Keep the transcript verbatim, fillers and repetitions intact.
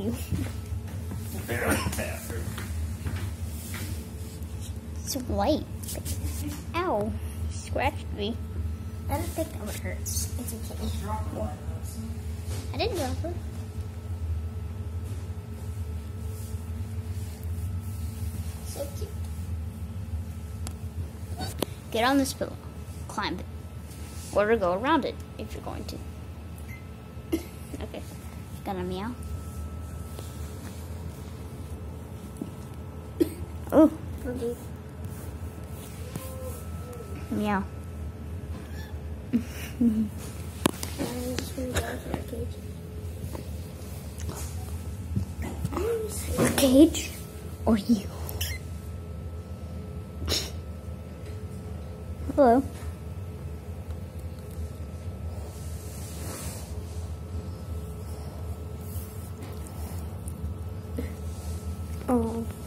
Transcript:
you. It's white. Ow. Scratched me. I don't think that would hurt. It's okay. Yeah. I didn't drop it. So cute. Get on this pillow. Climb it. Or go around it if you're going to. Okay. Gonna meow. Oh. Okay. Meow. I'm just gonna go to the cage. The cage or you? Hello. Oh.